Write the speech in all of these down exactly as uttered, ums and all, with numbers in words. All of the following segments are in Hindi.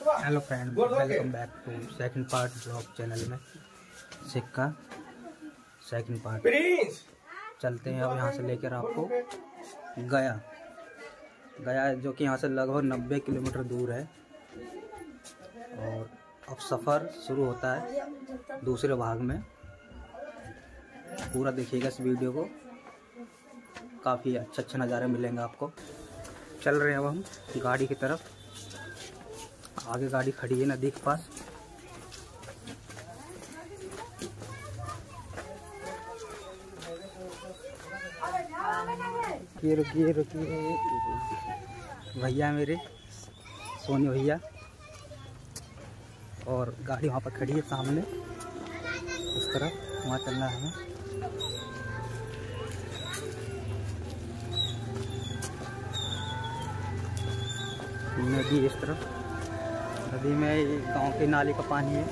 Hello friend, welcome back to second part blog channel में। सिक्का सेकंड पार्ट चलते हैं अब यहाँ से लेकर आपको गया गया जो कि यहाँ से लगभग नब्बे किलोमीटर दूर है। और अब सफ़र शुरू होता है दूसरे भाग में। पूरा देखिएगा इस वीडियो को, काफ़ी अच्छे अच्छे नज़ारे मिलेंगे आपको। चल रहे हैं अब हम गाड़ी की तरफ। आगे गाड़ी खड़ी है नदी के पास। रुकिए रुकिए रुकिए भैया मेरे सोनी भैया, और गाड़ी वहाँ पर खड़ी है सामने उस तरफ, वहाँ चलना है हमें। नदी इस तरफ, नदी में गांव के नाले का पानी है।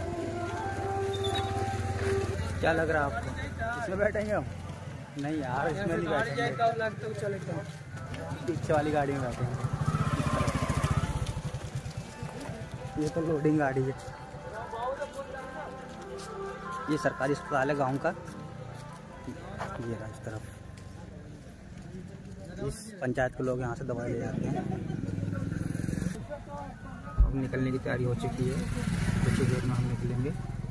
क्या लग रहा है आपको? इसमें बैठेंगे हम? नहीं यार, इसमें नहीं बैठेंगे, पीछे वाली गाड़ी में बैठेंगे। ये तो लोडिंग गाड़ी है। ये सरकारी अस्पताल है गांव का, ये रहा इस तरफ। इस पंचायत के लोग यहाँ से दवाई ले जाते हैं। अब निकलने की तैयारी हो चुकी है, कुछ ही देर में हम निकलेंगे।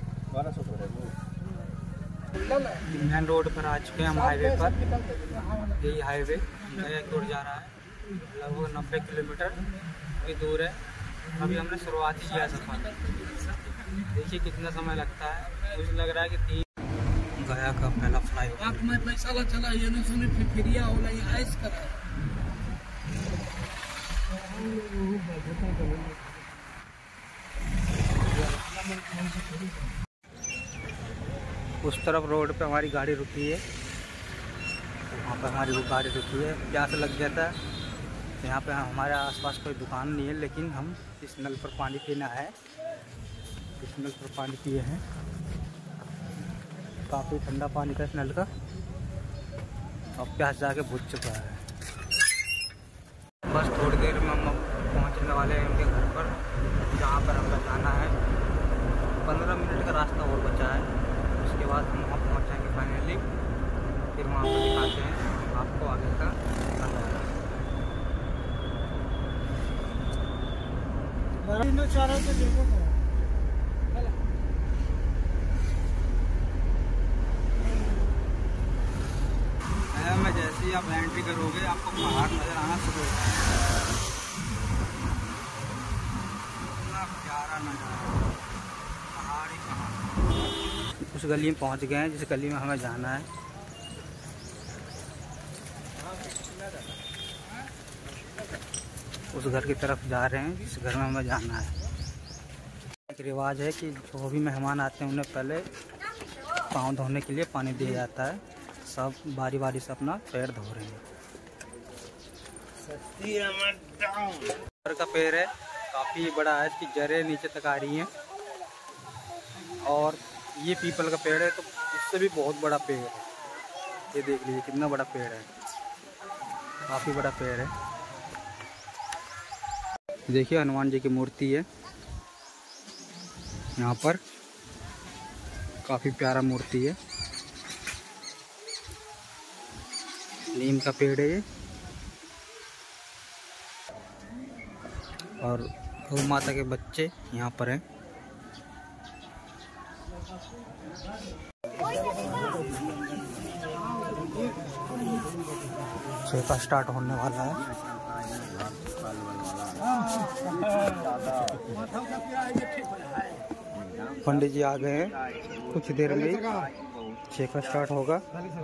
मेन रोड पर आ चुके हैं हम, हाईवे पर। यही हाईवे गया की ओर जा रहा है, लगभग नब्बे किलोमीटर की दूर है। अभी हमने शुरुआत ही किया सफर। देखिए कितना समय लगता है। मुझे लग रहा है कि तीन गया का पहला फ्लाई ओवर। मैं पैसा चला ये नहीं सुनी फिरिया होला ये आइस कर उस तरफ रोड पे हमारी गाड़ी रुकी है, वहाँ पर हमारी गाड़ी रुकी है। प्यास लग जाता है। यहाँ पे हमारे आसपास कोई दुकान नहीं है, लेकिन हम इस नल पर पानी पीना है। इस नल पर पानी पिए हैं, काफ़ी ठंडा पानी था इस नल का। अब प्यास जाके बुझ चुका है। बस थोड़ी देर में हम पहुँचने वाले हैं उनके घर पर, जहाँ पर हमें जाना है। पंद्रह मिनट का रास्ता और बचा है, उसके बाद हम वहाँ पहुँच जाएंगे फाइनली। फिर वहाँ पर दिखाते हैं आपको आगे का नज़ारा। में जैसे ही आप एंट्री करोगे आपको पहाड़ नज़र आना शुरू हो जाएगा। इतना प्यारा नज़ारा, पहाड़ ही पहाड़। उस गली में पहुंच गए हैं जिस गली में हमें जाना है। उस घर की तरफ जा रहे हैं जिस घर में हमें जाना है। एक रिवाज है कि जो भी मेहमान आते हैं उन्हें पहले पाँव धोने के लिए पानी दिया जाता है। सब बारी बारी से अपना पैर धो रहे हैं। घर का पेड़ है, काफ़ी बड़ा है, इसकी जड़ें नीचे तक आ रही हैं। और ये पीपल का पेड़ है, तो इससे भी बहुत बड़ा पेड़ है। ये देख लीजिए कितना बड़ा पेड़ है, काफ़ी बड़ा पेड़ है। देखिए हनुमान जी की मूर्ति है यहाँ पर, काफ़ी प्यारा मूर्ति है। नीम का पेड़ है ये, और गौ माता के बच्चे यहाँ पर हैं। छेका स्टार्ट होने वाला है। पंडित जी आ गए हैं, कुछ देर में छेका स्टार्ट होगा।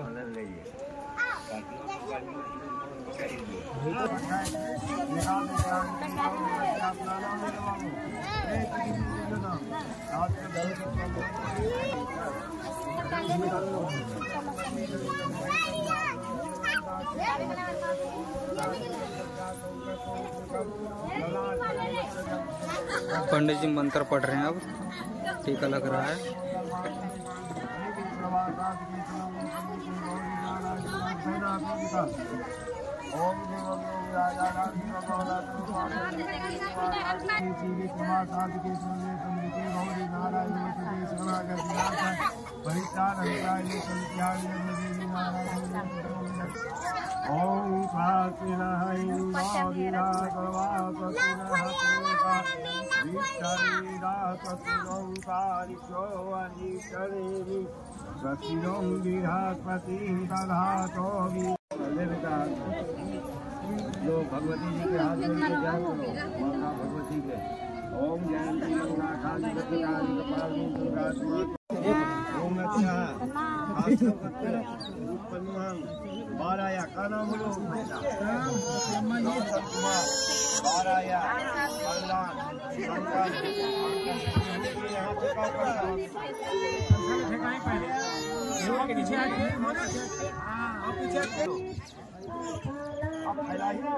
पंडित जी मंत्र पढ़ रहे हैं, अब टीका लग रहा है। ओम देवं राजा राम जीवी कुमार शांति के सुने संबिके गौरी नारायण के शरणागत नाथ परित्राण हरियाय संध्याय देवी नारायण ओम शांतिनाय गौरीरा गवापतिना का विष्णुरा कपिलोंकारिशो अनिशरेवि सतिरों विरापति दधातो वि जो भगवती जी के हाथ में जाए माता भगवती के ओम जयंती मंगला काली कपिलाली कपाली दुर्गा ओम नमः आस्ते उत्पन्नं बाराया काना मुलो बाराया कल्याण संकल्प यहाँ पे का करता के नीचे आके आप पीछे आप फैलाइए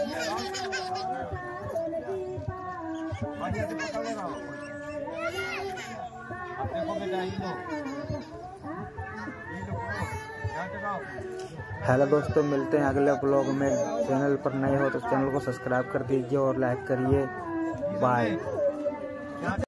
बढ़िया से पकड़ लेना आप देखो बेटा ये लो ये लो यहाँ टिकाओ। हेलो दोस्तों, मिलते हैं अगले ब्लॉग में। चैनल पर नए हो तो चैनल को सब्सक्राइब कर दीजिए और लाइक करिए। बाय।